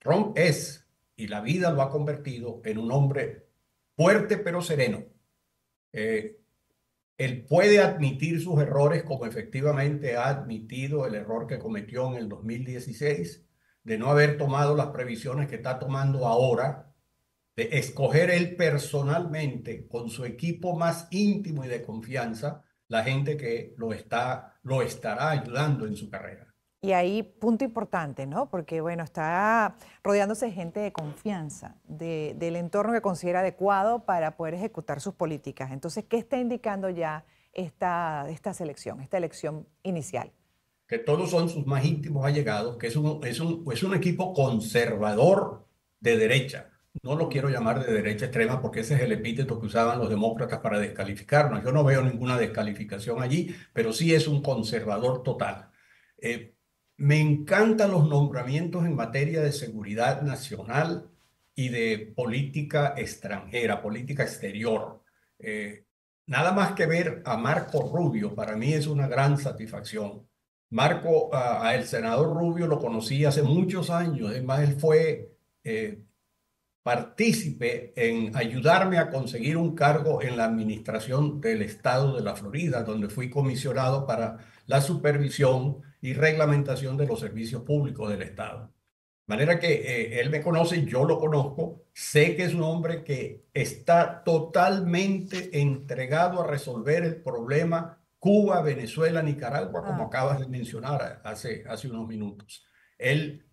Trump es, y la vida lo ha convertido en un hombre fuerte pero sereno. Eh, Él puede admitir sus errores como efectivamente ha admitido el error que cometió en el 2016 de no haber tomado las previsiones que está tomando ahora, de escoger él personalmente con su equipo más íntimo y de confianza la gente que lo estará ayudando en su carrera. Y ahí, punto importante, ¿no? Porque, bueno, está rodeándose de gente de confianza, del entorno que considera adecuado para poder ejecutar sus políticas. Entonces, ¿qué está indicando ya esta selección, esta elección inicial? Que todos son sus más íntimos allegados, que es un equipo conservador de derecha. No lo quiero llamar de derecha extrema porque ese es el epíteto que usaban los demócratas para descalificarnos. Yo no veo ninguna descalificación allí, pero sí es un conservador total. Eh, Me encantan los nombramientos en materia de seguridad nacional y de política extranjera, política exterior. Eh, Nada más que ver a Marco Rubio, para mí es una gran satisfacción. Marco, a el senador Rubio lo conocí hace muchos años. Es más, él fue partícipe en ayudarme a conseguir un cargo en la administración del estado de la Florida, donde fui comisionado para la supervisión y reglamentación de los servicios públicos del estado. De manera que él me conoce, yo lo conozco, sé que es un hombre que está totalmente entregado a resolver el problema Cuba, Venezuela, Nicaragua, como Ah, acabas de mencionar hace unos minutos. Él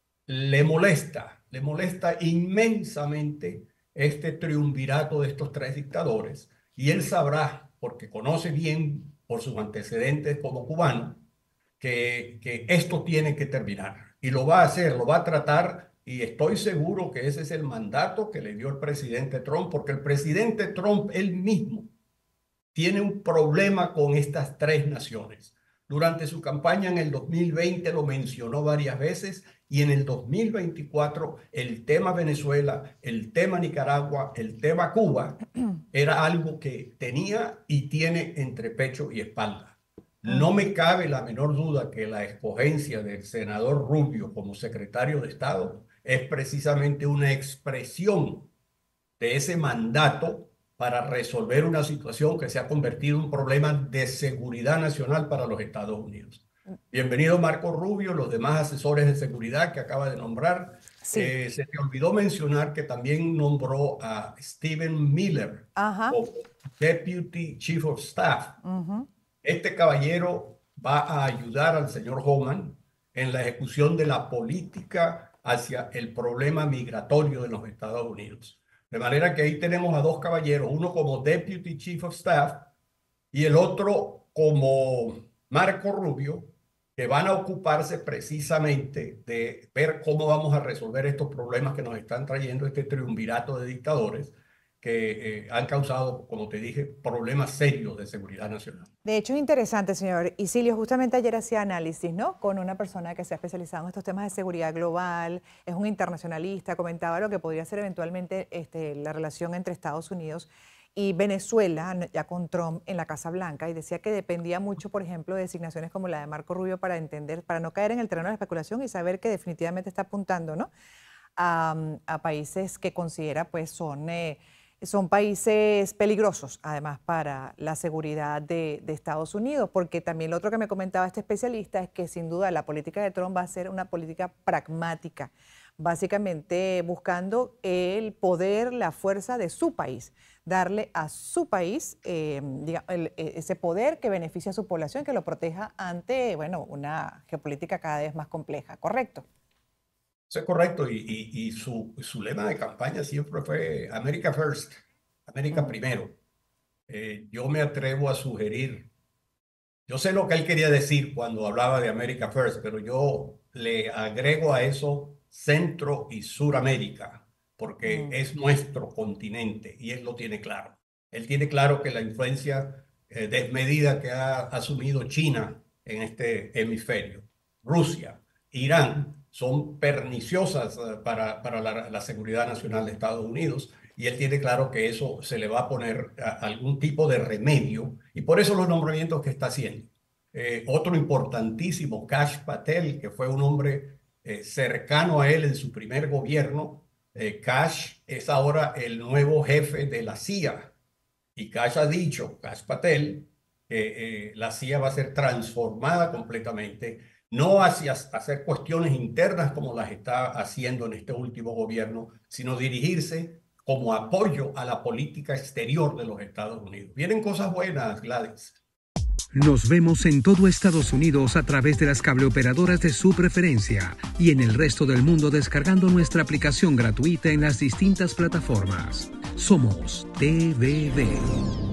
le molesta inmensamente este triunvirato de estos tres dictadores y él sabrá, porque conoce bien por sus antecedentes como cubano, que esto tiene que terminar y lo va a hacer, lo va a tratar y estoy seguro que ese es el mandato que le dio el presidente Trump, porque el presidente Trump él mismo tiene un problema con estas tres naciones. Durante su campaña en el 2020 lo mencionó varias veces y en el 2024 el tema Venezuela, el tema Nicaragua, el tema Cuba era algo que tenía y tiene entre pecho y espalda. No ujú. me cabe la menor duda que la escogencia del senador Rubio como secretario de Estado es precisamente una expresión de ese mandato para resolver una situación que se ha convertido en un problema de seguridad nacional para los Estados Unidos. Bienvenido Marco Rubio, los demás asesores de seguridad que acaba de nombrar. Sí, Se te olvidó mencionar que también nombró a Stephen Miller ajá, como Deputy Chief of Staff. ujú. Este caballero va a ayudar al señor Homan en la ejecución de la política hacia el problema migratorio de los Estados Unidos. De manera que ahí tenemos a dos caballeros, uno como Deputy Chief of Staff y el otro como Marco Rubio, que van a ocuparse precisamente de ver cómo vamos a resolver estos problemas que nos están trayendo este triunvirato de dictadores que han causado, como te dije, problemas serios de seguridad nacional. De hecho, es interesante, señor Isilio. Justamente ayer hacía análisis, ¿no? Con una persona que se ha especializado en estos temas de seguridad global, es un internacionalista, comentaba lo que podría ser eventualmente la relación entre Estados Unidos y Venezuela, ya con Trump en la Casa Blanca, y decía que dependía mucho, por ejemplo, de designaciones como la de Marco Rubio para entender, para no caer en el terreno de la especulación y saber que definitivamente está apuntando, ¿no? A países que considera pues son países peligrosos, además, para la seguridad de Estados Unidos, porque también lo otro que me comentaba este especialista es que sin duda la política de Trump va a ser una política pragmática, básicamente buscando el poder, la fuerza de su país, darle a su país ese poder que beneficie a su población, que lo proteja ante, bueno, una geopolítica cada vez más compleja, ¿correcto? Eso es correcto y su lema de campaña siempre fue America First, América Mm. primero. Yo me atrevo a sugerir, yo sé lo que él quería decir cuando hablaba de America First, pero yo le agrego a eso Centro y Suramérica, porque Mm. es nuestro continente y él lo tiene claro. Él tiene claro que la influencia desmedida que ha asumido China en este hemisferio, Rusia, Irán, son perniciosas para la seguridad nacional de Estados Unidos y él tiene claro que eso se le va a poner algún tipo de remedio y por eso los nombramientos que está haciendo. Otro importantísimo, Kash Patel, que fue un hombre cercano a él en su primer gobierno. Kash es ahora el nuevo jefe de la CIA. Y Kash ha dicho, Kash Patel, que la CIA va a ser transformada completamente, no hacia hacer cuestiones internas como las está haciendo en este último gobierno, sino dirigirse como apoyo a la política exterior de los Estados Unidos. Vienen cosas buenas, Gladys. Nos vemos en todo Estados Unidos a través de las cableoperadoras de su preferencia y en el resto del mundo descargando nuestra aplicación gratuita en las distintas plataformas. Somos TVD.